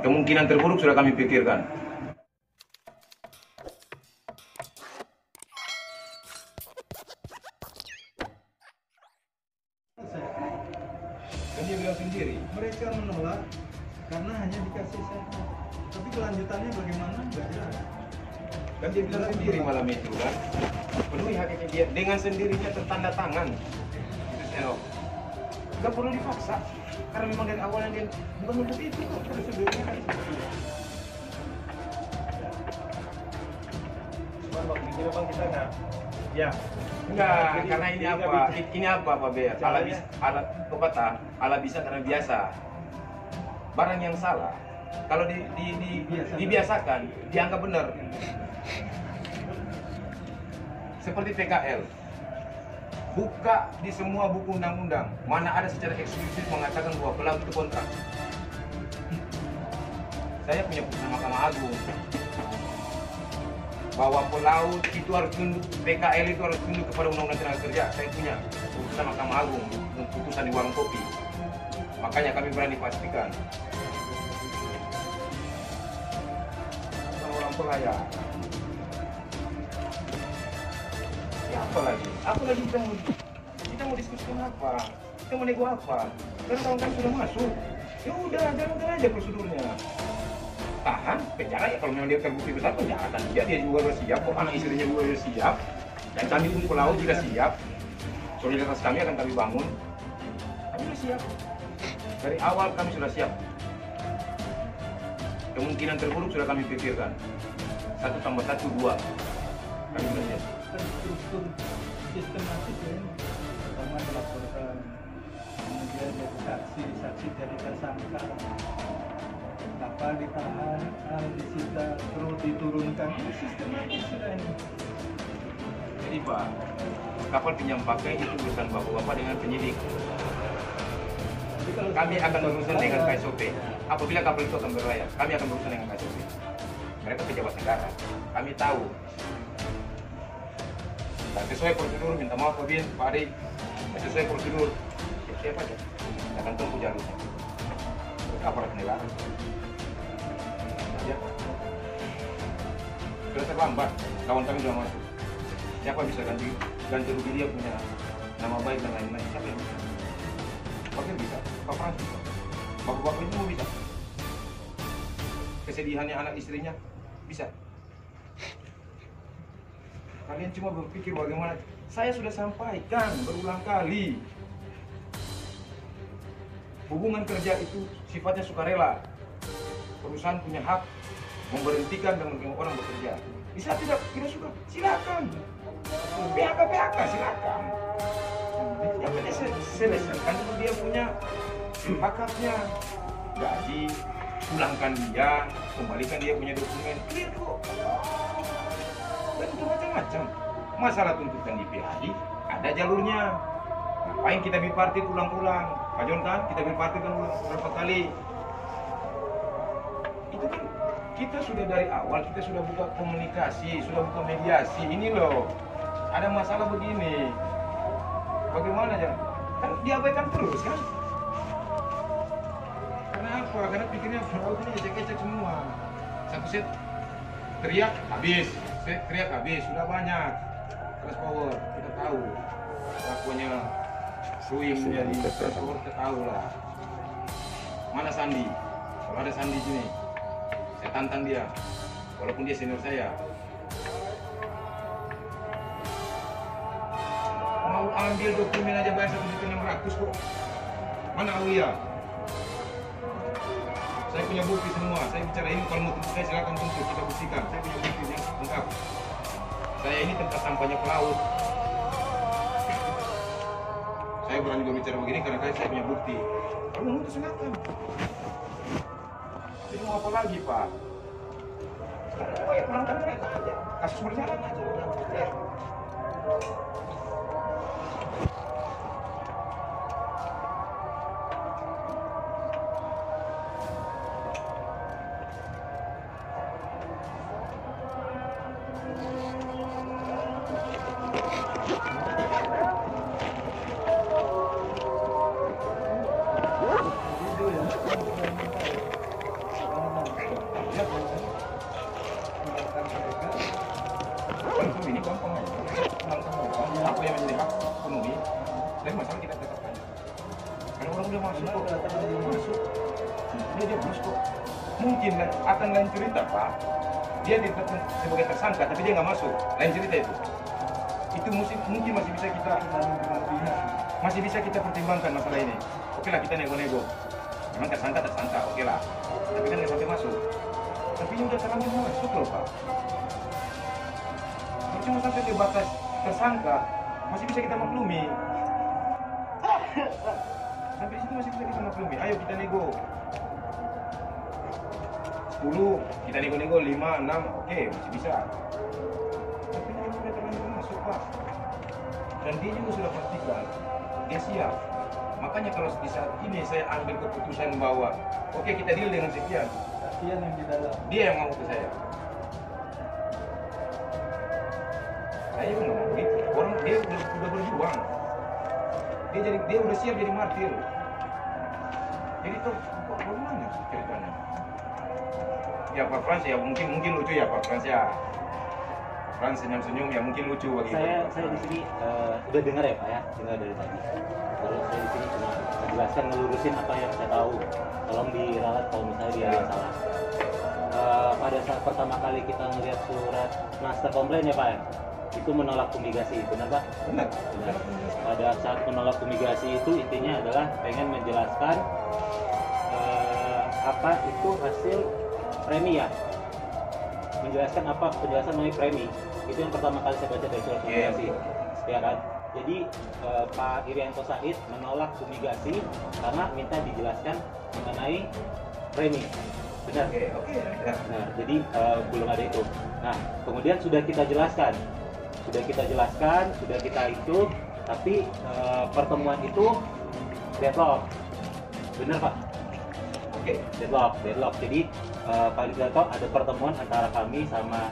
Kemungkinan terburuk sudah kami pikirkan. Kan dia bilang sendiri. Mereka menolak karena hanya dikasih satu. Tapi kelanjutannya bagaimana? Enggak jelas. Kan dia bilang sendiri malam itu kan. Penuhi hak dia dengan sendirinya tertanda tangan. Itu Senop. Gak perlu dipaksa. Karena memang dari awalnya dia bukan untuk itu kok. Prosedurnya kan seperti itu. Cuman waktu itu bang kita nggak. Ya. Enggak, Jadi, karena ini jadi apa? Ini apa Pak Ber? Ala Caranya? bisa, ala bisa karena biasa. Barang yang salah, kalau dibiasakan, dianggap benar. Seperti PKL. Buka di semua buku undang-undang, mana ada secara eksplisit mengatakan bahwa pelaut itu kontrak. Saya punya putusan Mahkamah Agung bahwa pelaut itu harus tunduk, PKL itu harus tunduk kepada Undang-Undang Tenaga Kerja. Saya punya putusan Mahkamah Agung, putusan di warung kopi. Makanya kami berani pastikan. Orang pelayan. Ya apa lagi? Apa lagi kita mau diskusikan apa? Kita mau nego apa? Kan kawan-kawan sudah masuk. Ya udah, jalankan aja prosedurnya. Tahan, penjara ya kalau memang dia terbukti besar penjara dia juga sudah siap, kok anak istrinya juga sudah siap, dan kami pun pelaut juga siap. Solidaritas kami akan kami bangun. Kami sudah siap. Dari awal kami sudah siap. Kemungkinan terburuk sudah kami pikirkan. 1 tambah 1, 2. Kami sudah siap. Terstruktur sistematis ya. Pertama dilaporkan, kemudian jadi saksi jadi tersangka. Kapal ditahan, disita, terus diturunkan. Itu sistematis sudah ini. Jadi Pak, kapal pinjam pakai itu urusan bapak-bapak dengan penyidik. Tapi kalau Kami akan berurusan dengan berlayar, KSOP. Apabila kapal itu akan berlayar, kami akan berurusan dengan KSOP. Mereka pejabat negara. Kami tahu. Dan sesuai prosedur, minta maaf Pak Bin, Pak Ade. Sesuai prosedur, siap aja. Akan tempuh jalurnya. Aparat negara. Ya. Sudah terlambat, kawan kami sudah masuk. Siapa bisa ganti rugi dia punya nama baik dan lain-lain? Siapa yang bisa? Pak bisa, Pak Frans bisa, bapak-bapak itu mau bisa. Kesedihannya anak istrinya bisa. Kalian cuma berpikir bagaimana. Saya sudah sampaikan berulang kali. Hubungan kerja itu sifatnya sukarela. Perusahaan punya hak memberhentikan dan menerima orang bekerja. Bisa tidak suka, silakan. PHK silakan. Yang penting selesaikan itu dia punya hak-haknya. Gaji, pulangkan dia, kembalikan dia punya dokumen. Clear kok. Dan itu macam-macam. Masalah tuntutan di PHD ada jalurnya. Ngapain kita bipartit ulang-ulang? Pak Jon kan kita bipartit kan berapa kali? Itu kan kita sudah dari awal kita sudah buka komunikasi, sudah buka mediasi. Ini loh, ada masalah begini. Bagaimana ya? Kan diabaikan terus kan? Karena apa? Karena pikirnya pelaut ini ecek-ecek semua. Satu set teriak habis, set teriak habis, sudah banyak. Kelas power kita tahu. Lakuannya swing jadi power kita tahu lah. Mana Sandi? Kalau ada Sandi sini, saya tantang dia. Walaupun dia senior saya. Mau ambil dokumen aja bayar 1.600.000 kok. Mana Aulia? Saya punya bukti semua. Saya bicara ini kalau mau tuntut saya silakan tuntut, kita buktikan. Saya punya buktinya lengkap. Saya ini tempat sampahnya pelaut. Saya berani berbicara begini karena saya punya bukti. Kamu mau silakan. Jadi mau apa lagi Pak? Oh ya pulangkan mereka aja. Kasus berjalan aja. Ya. masalah kita tetap lanjut. Karena orang udah masuk kok, dia bos kok. Mungkin akan lain cerita Pak. Dia ditetapkan sebagai tersangka, tapi dia nggak masuk. Lain cerita itu. Itu mungkin masih bisa kita pertimbangkan masalah ini. Oke lah kita nego-nego. Memang tersangka, oke lah. Tapi kan nggak sampai masuk. Tapi ini udah terlanjur masuk loh Pak. Kalau cuma sampai ke batas tersangka, masih bisa kita maklumi. Sampai situ masih bisa kita maklumi. Ayo kita nego. 10, kita nego-nego 5, 6, oke masih bisa. Tapi ini udah terlanjur masuk Pak. Dan dia juga sudah pastikan dia siap. Makanya kalau di saat ini saya ambil keputusan bahwa oke kita deal dengan sekian, kasihan yang di dalam. dia yang mau ke saya. Saya juga nggak mau gitu. Orang dia udah berjuang. Dia udah siap jadi martir. Jadi tuh bagaimana ceritanya? Ya Pak Frans ya mungkin lucu ya Pak Frans ya. Frans senyum-senyum ya mungkin lucu bagi saya di sini udah dengar ya Pak ya, dengar dari tadi. Terus saya di sini cuma menjelaskan, ngelurusin apa yang saya tahu. Tolong diralat kalau misalnya dia ada yang salah. Pada saat pertama kali kita melihat surat master komplain ya Pak ya, itu menolak fumigasi, benar Pak? Benar. Pada saat menolak fumigasi itu intinya adalah pengen menjelaskan apa itu hasil premi ya, menjelaskan apa penjelasan mengenai premi. Itu yang pertama kali saya baca dari surat fumigasi, ya kan? Jadi Pak Irianto Said menolak fumigasi karena minta dijelaskan mengenai premi, benar? Oke. Nah, jadi belum ada itu. Nah, kemudian sudah kita jelaskan, sudah kita itu, tapi pertemuan itu deadlock, benar Pak? Oke. Deadlock. Jadi Pak Irianto ada pertemuan antara kami sama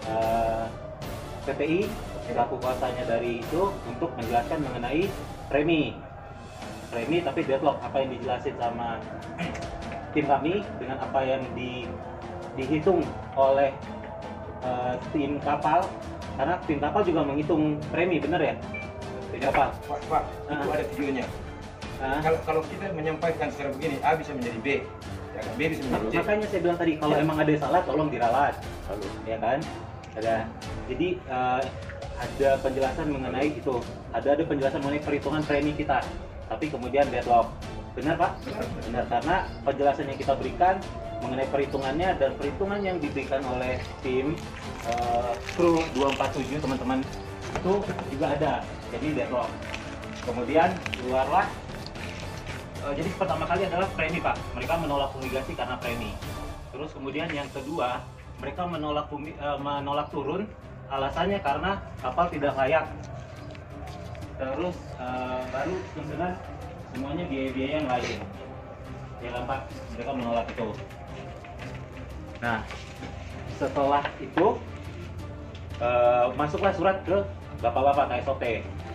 PPI selaku kuasanya dari itu untuk menjelaskan mengenai premi, tapi deadlock. Apa yang dijelasin sama tim kami dengan apa yang dihitung oleh tim kapal, karena tim kapal juga menghitung premi, benar ya? Tim kapal. Pak, itu ada videonya. Kalau kita menyampaikan secara begini, A bisa menjadi B, ya kan? B bisa menjadi C. Makanya saya bilang tadi, kalau emang ada yang salah, tolong diralat, ya kan? Jadi ada penjelasan mengenai itu, ada penjelasan mengenai perhitungan premi kita, tapi kemudian deadlock. Benar Pak? Benar, karena penjelasan yang kita berikan mengenai perhitungannya dan perhitungan yang diberikan oleh tim kru 247 teman-teman itu juga ada, jadi deadlock. Kemudian keluarlah, jadi pertama kali adalah premi Pak, mereka menolak fumigasi karena premi. Terus kemudian yang kedua, mereka menolak turun, alasannya karena kapal tidak layak. Terus baru dengan semuanya biaya-biaya yang lain, ya kan Pak, mereka menolak itu. Nah, setelah itu masuklah surat ke bapak-bapak KSOP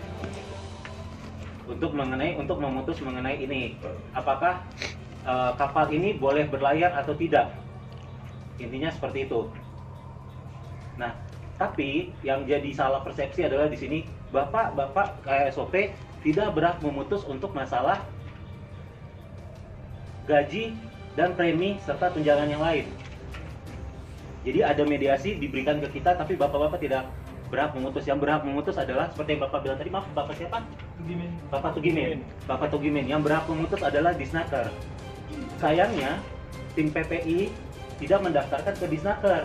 untuk memutus mengenai ini, apakah kapal ini boleh berlayar atau tidak. Intinya seperti itu. Nah, tapi yang jadi salah persepsi adalah di sini bapak-bapak KSOP tidak berhak memutus untuk masalah gaji dan premi serta tunjangan yang lain. Jadi ada mediasi diberikan ke kita, tapi bapak-bapak tidak berhak memutus. Yang berhak memutus adalah seperti yang bapak bilang tadi, maaf bapak siapa? Bapak Tugimin. Yang berhak memutus adalah Disnaker. Sayangnya tim PPI tidak mendaftarkan ke Disnaker.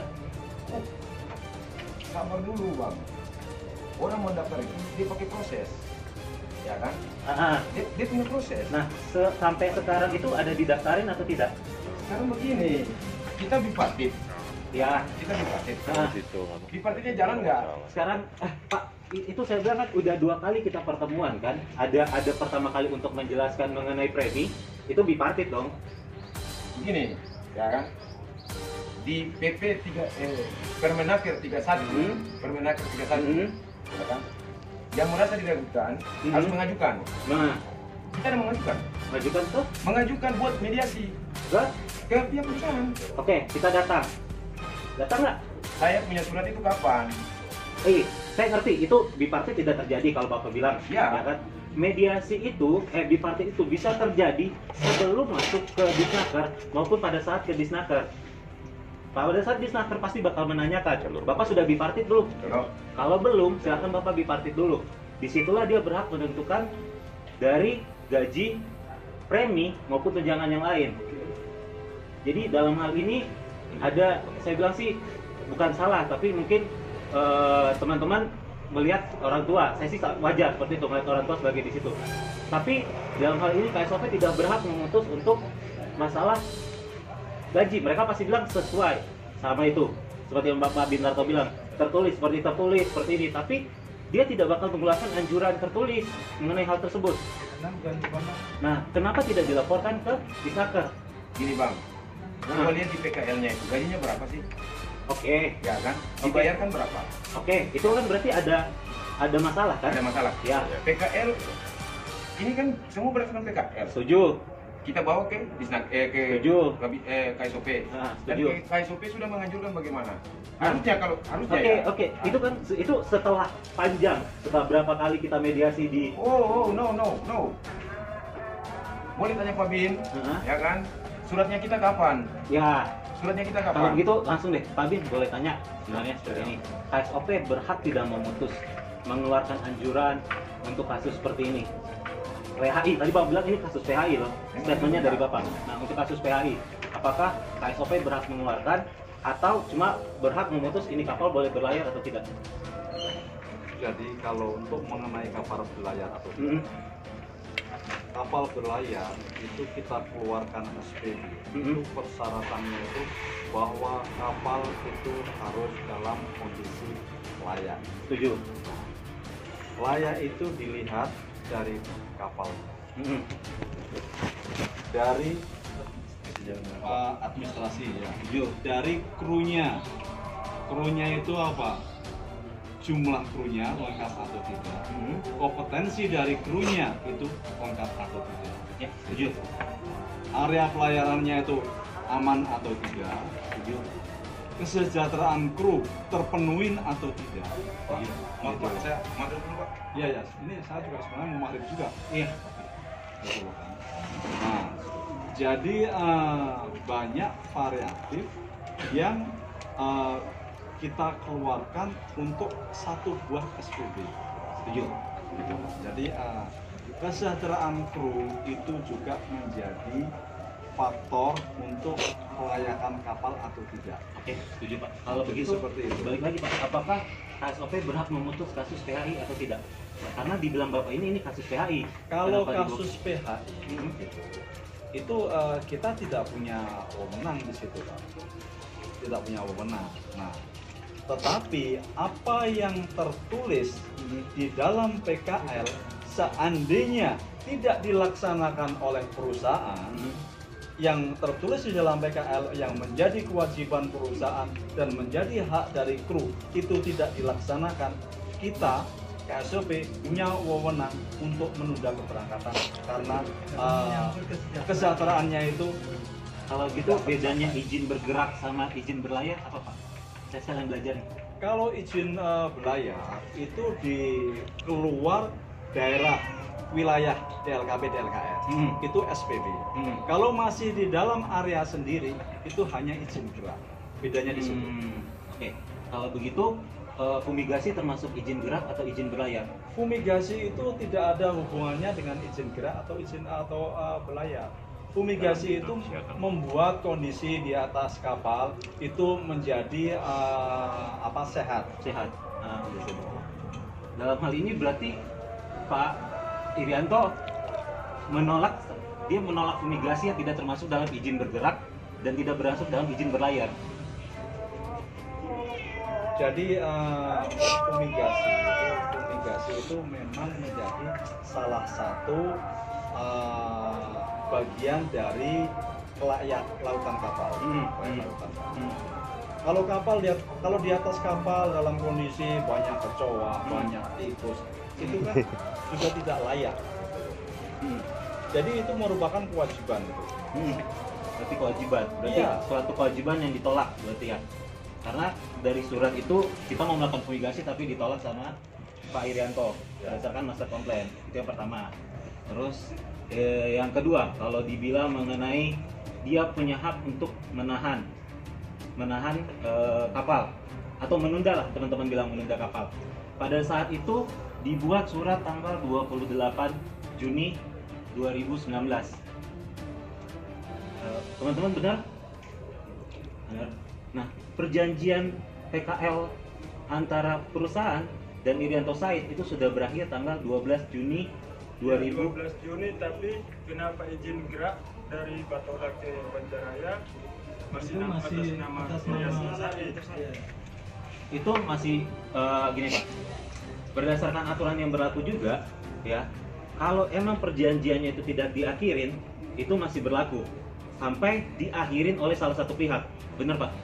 Sabar dulu Bang. Orang mau daftar itu dia pakai proses, ya kan? Dia punya proses. Nah, sampai sekarang itu ada didaftarin atau tidak? Sekarang begini, kita bipartit. Ya, Kita bipartit. Nah, Bipartitnya jalan nggak? sekarang Pak, itu saya bilang kan udah 2 kali kita pertemuan kan. Ada pertama kali untuk menjelaskan mengenai premi, itu bipartit dong. Begini, ya kan? Di PP Permenaker 31, Permenaker 31, ya kan? Yang merasa diragukan harus mengajukan. Nah, Kita ada mengajukan. tuh Mengajukan buat mediasi ke pihak perusahaan. Oke, kita datang nggak? Saya punya surat itu kapan? Saya ngerti itu bipartit tidak terjadi kalau bapak bilang, Ya. kan? mediasi itu, bipartit itu bisa terjadi sebelum masuk ke Disnaker maupun pada saat ke Disnaker. Pada saat Disnaker pasti bakal menanyakan, Bapak sudah bipartit belum? Kalau belum, silakan Bapak bipartit dulu. Disitulah dia berhak menentukan dari gaji, premi maupun tunjangan yang lain. Jadi dalam hal ini ada, saya bilang sih bukan salah, tapi mungkin teman-teman melihat orang tua, saya sih wajar seperti itu melihat orang tua sebagai di situ. Tapi dalam hal ini KSOP tidak berhak memutus untuk masalah gaji. Mereka pasti bilang sesuai sama itu, seperti yang Bapak Binarto bilang, tertulis seperti ini. Tapi dia tidak bakal mengeluarkan anjuran tertulis mengenai hal tersebut. Nah, kenapa tidak dilaporkan ke Disnaker? Gini Bang, coba lihat di PKL-nya itu gajinya berapa sih? Oke, Ya kan? Dibayarkan berapa? oke, itu kan berarti ada masalah kan? Ada masalah. Ya, PKL ini kan semua berdasarkan PKL. setuju. Kita bawa ke Setuju. KSOP. Nah, Dan setuju. KSOP sudah menganjurkan bagaimana? Nah. Harusnya ya. Oke, itu setelah panjang, setelah berapa kali kita mediasi di No. Boleh tanya Pak Bin, ya kan? Suratnya kita kapan? ya. Suratnya kita Kalau kapan? gitu langsung deh, Pak Bin boleh tanya sebenarnya seperti ini. KSOP berhak tidak memutus mengeluarkan anjuran untuk kasus seperti ini. PHI, tadi Bapak bilang ini kasus PHI loh, statementnya dari Bapak. Nah, untuk kasus PHI, apakah KSOP berhak mengeluarkan atau cuma berhak memutus ini kapal boleh berlayar atau tidak? Jadi kalau untuk mengenai kapal berlayar atau Mm-mm. kapal berlayar itu kita keluarkan SPB. Itu persyaratannya itu bahwa kapal itu harus dalam kondisi layak. Setuju. Layak itu dilihat dari kapal, Mm-mm. dari administrasi ya. Setuju. Dari krunya. Krunya itu apa? Jumlah krunya lengkap atau tidak. Mm-mm. Kompetensi dari krunya itu lengkap atau tidak. Ya, setuju. Area pelayarannya itu aman atau tidak. Setuju. Kesejahteraan kru terpenuhi atau tidak. Pak, maaf Pak, saya matur dulu Pak. Iya ya, ini saya juga sebenarnya mau maghrib juga. Iya. Gitu kan. Nah, jadi banyak variatif yang kita keluarkan untuk satu buah SPB. Setuju. Gitu. Jadi kesejahteraan kru itu juga menjadi faktor untuk kelayakan kapal atau tidak. Oke, setuju Pak. Kalau Jadi begitu, seperti itu. balik lagi Pak, apakah KSOP berhak memutus kasus PHI atau tidak? Karena dibilang Bapak ini kasus PHI. Kalau Kenapa kasus PHI itu kita tidak punya wewenang di situ, Pak. Tidak punya wewenang. Nah, tetapi apa yang tertulis di dalam PKL seandainya tidak dilaksanakan oleh perusahaan, yang tertulis di dalam PKL yang menjadi kewajiban perusahaan dan menjadi hak dari kru itu tidak dilaksanakan, kita KSOP punya wewenang untuk menunda keberangkatan karena kesejahteraannya itu. Kalau gitu bedanya izin bergerak sama izin berlayar apa Pak? Saya sekalian belajar nih. Kalau izin berlayar itu di keluar daerah wilayah DLKP DLKR itu SPB. Kalau masih di dalam area sendiri itu hanya izin gerak. Bedanya di situ. Oke. Kalau begitu fumigasi termasuk izin gerak atau izin berlayar? Fumigasi itu tidak ada hubungannya dengan izin gerak atau izin berlayar. Fumigasi itu membuat kondisi di atas kapal itu menjadi sehat. Sehat. Dalam hal ini berarti Pak Irianto menolak fumigasi yang tidak termasuk dalam izin bergerak dan tidak bermasuk dalam izin berlayar. Jadi fumigasi itu memang menjadi salah satu bagian dari kelautan kapal. Kalau di atas kapal dalam kondisi banyak kecoa, banyak tikus, itu kan juga tidak layak. Jadi itu merupakan kewajiban. Berarti kewajiban. Berarti suatu kewajiban yang ditolak berarti ya. Karena dari surat itu kita mau melakukan fumigasi tapi ditolak sama Pak Irianto berdasarkan master komplain. Itu yang pertama. Terus yang kedua, kalau dibilang mengenai dia punya hak untuk menahan kapal atau menunda lah, teman-teman bilang menunda kapal. Pada saat itu dibuat surat tanggal 28 Juni 2019. Teman-teman benar? Benar. Nah, perjanjian PKL antara perusahaan dan Irianto Said itu sudah berakhir tanggal 12 Juni 2000. 12 Juni, tapi kenapa izin gerak dari Batola ke Banjaraya masih atas nama Yasin Said? Itu masih gini Pak, berdasarkan aturan yang berlaku juga ya, kalau emang perjanjiannya itu tidak diakhirin, itu masih berlaku sampai diakhirin oleh salah satu pihak, benar Pak?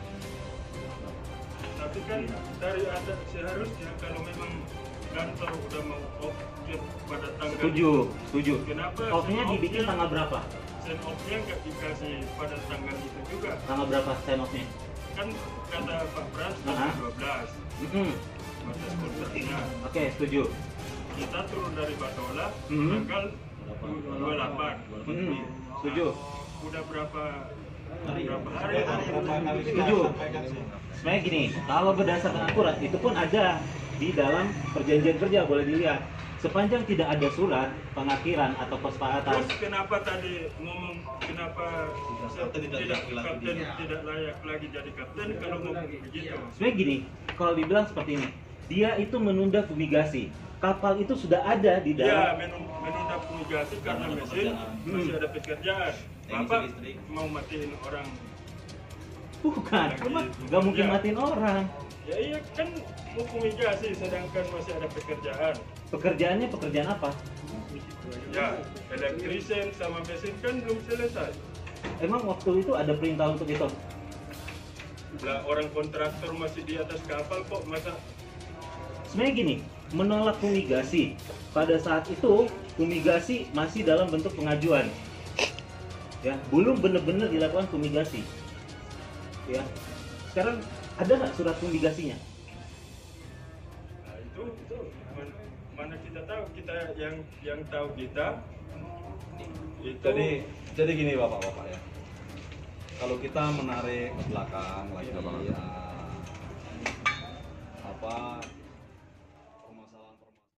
Tapi kan dari ada seharusnya kalau memang kantor udah mau off pada tanggal Setuju. Kenapa Off-nya dibikin tanggal berapa? sign off-nya nggak dikasih pada tanggal itu juga? Tanggal berapa sign off-nya? Kan kata Pak Frans Aha. 12 batas kontraknya. Oke, setuju. Kita turun dari Batola Mhm. tanggal 28. Setuju. Udah berapa hari? Setuju. Sebenarnya gini, kalau berdasarkan aturan itu pun ada di dalam perjanjian kerja, boleh dilihat. Sepanjang tidak ada surat pengakhiran atau kesepakatan. Terus kenapa tadi ngomong kenapa kapten tidak layak lagi jadi kapten kalau ngomong begitu? Sebenarnya gini, kalau dibilang seperti ini, dia itu menunda fumigasi. Kapal itu sudah ada di Ya, dalam. menunda fumigasi karena mesin masih ada pekerjaan. Bapak mau matiin orang? Bukan, nggak mungkin matiin orang. Ya iya kan mau fumigasi sedangkan masih ada pekerjaan. Pekerjaannya pekerjaan apa? Ya, elektrisen sama mesin kan belum selesai. Emang waktu itu ada perintah untuk itu? Lah orang kontraktor masih di atas kapal kok masa Sebenarnya gini, menolak fumigasi. Pada saat itu, fumigasi masih dalam bentuk pengajuan. Ya, belum benar-benar dilakukan fumigasi. Ya. Sekarang ada nggak surat fumigasinya? nah, itu mana kita tahu, kita yang tahu kita itu Jadi gini bapak-bapak ya, kalau kita menarik ke belakang lagi ya, apa